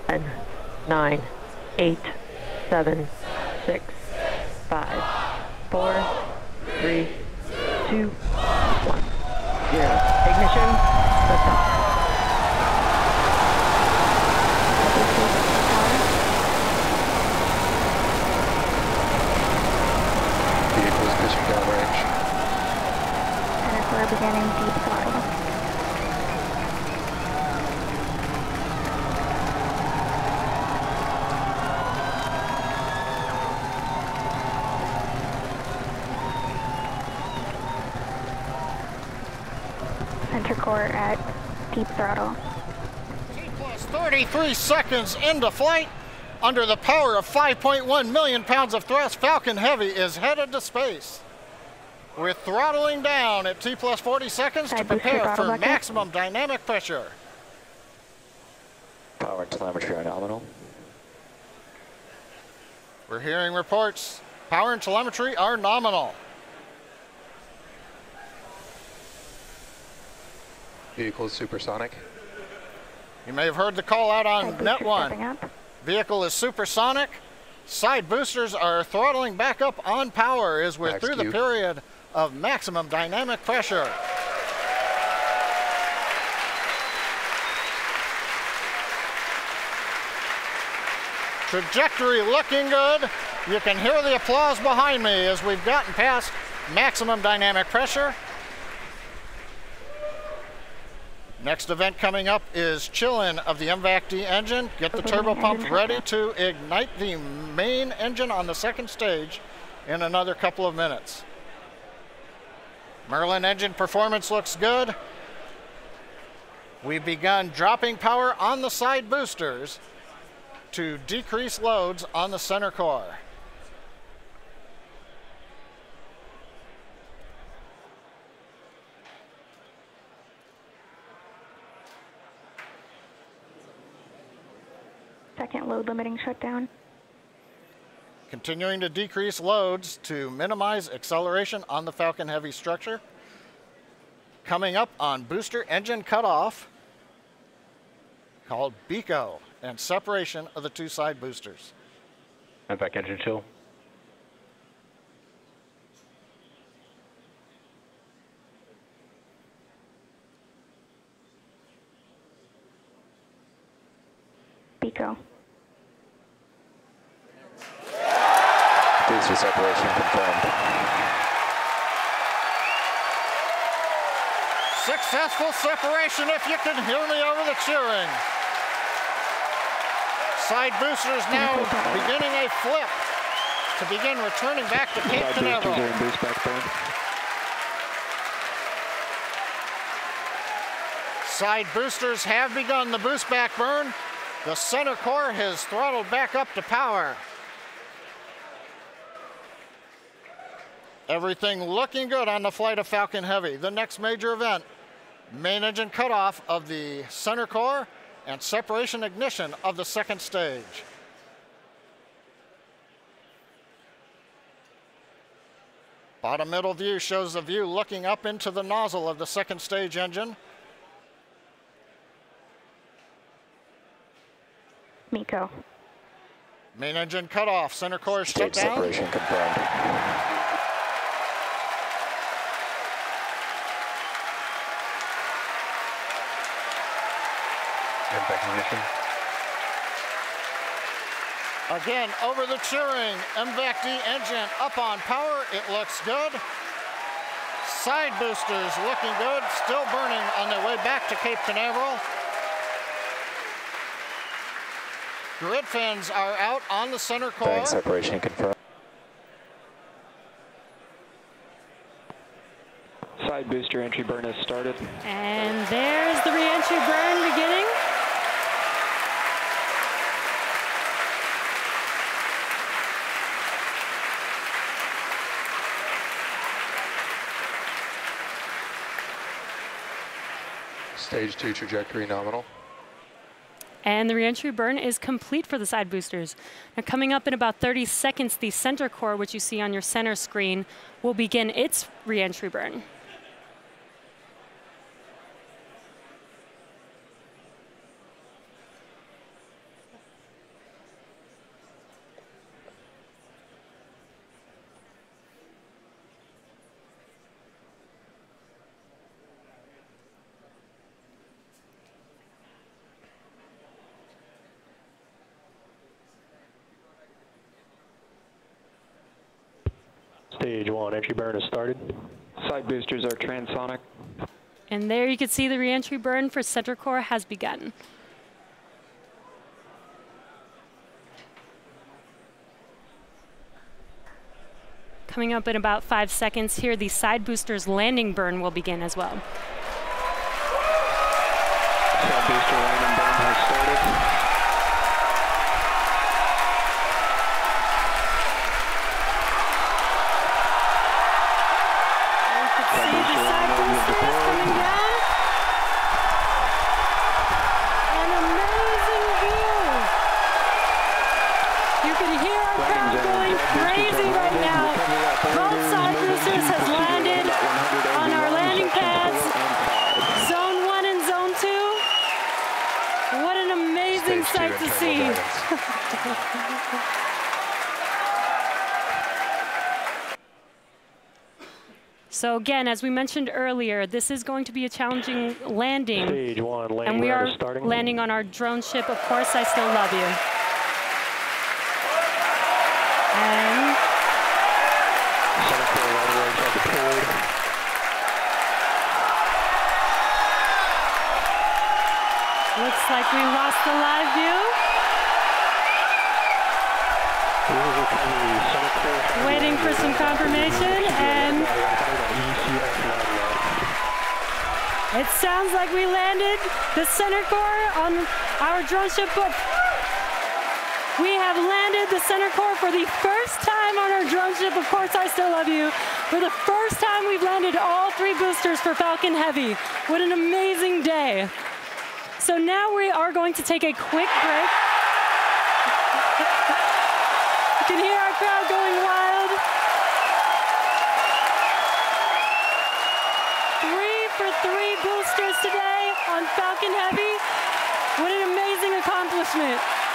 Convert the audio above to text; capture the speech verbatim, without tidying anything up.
ten, nine, eight, seven, six, five, four, three, two, one, zero. Ignition, lift off. Vehicles pitching downrange. Center core beginning deep throttle. Center core at deep throttle. T plus thirty-three seconds into flight. Under the power of five point one million pounds of thrust, Falcon Heavy is headed to space. We're throttling down at T plus forty seconds to prepare for maximum dynamic pressure. Power and telemetry are nominal. We're hearing reports. Power and telemetry are nominal. Vehicle is supersonic. You may have heard the call out on Net one. Vehicle is supersonic. Side boosters are throttling back up on power as we're Max through Q. the period of maximum dynamic pressure. Trajectory looking good. You can hear the applause behind me as we've gotten past maximum dynamic pressure. Next event coming up is chill-in of the M VAC D engine. Get the turbo pump ready to ignite the main engine on the second stage in another couple of minutes. Merlin engine performance looks good. We've begun dropping power on the side boosters to decrease loads on the center core. Second load limiting shutdown. Continuing to decrease loads to minimize acceleration on the Falcon Heavy structure. Coming up on booster engine cutoff, called BECO, and separation of the two side boosters. M VAC engine chill. BECO. Booster separation confirmed. Successful separation, if you can hear me over the cheering. Side boosters now beginning a flip to begin returning back to Cape Canaveral. Side boosters are in boost back burn. Side boosters have begun the boost back burn. The center core has throttled back up to power. Everything looking good on the flight of Falcon Heavy. The next major event, main engine cutoff of the center core and separation ignition of the second stage. Bottom middle view shows the view looking up into the nozzle of the second stage engine. MECO. Main engine cutoff, center core shut Stage down. separation confirmed. M VAC ignition. Again, over the cheering, M VAC D engine up on power. It looks good. Side boosters looking good, still burning on their way back to Cape Canaveral. Grid fins are out on the center core. Bank separation confirmed. Side booster entry burn has started. And there's the re-entry burn beginning. Stage two trajectory nominal. And the re-entry burn is complete for the side boosters. Now coming up in about thirty seconds, the center core, which you see on your center screen, will begin its re-entry burn. Stage one, entry burn has started. Side boosters are transonic. And there you can see the reentry burn for center core has begun. Coming up in about five seconds here, the side boosters landing burn will begin as well. Side booster landing burn has started. See the side boosters coming down. An amazing view. You can hear our crowd going crazy right now. Both side boosters has landed on our landing pads. Zone one and zone two. What an amazing sight to see. So again, as we mentioned earlier, this is going to be a challenging landing. Stage one, landing and we burn are is starting. landing on our drone ship, Of Course I Still Love You. And Center core landing range has deployed. looks like we lost the live view. This is recovery. Center core has Waiting for some confirmation, and it sounds like we landed the center core on our drone ship. But we have landed the center core for the first time on our drone ship, Of Course I Still Love You. For the first time, we've landed all three boosters for Falcon Heavy. What an amazing day. So now we are going to take a quick break. You can hear our crowd going wild. Three for three boosters today on Falcon Heavy. What an amazing accomplishment.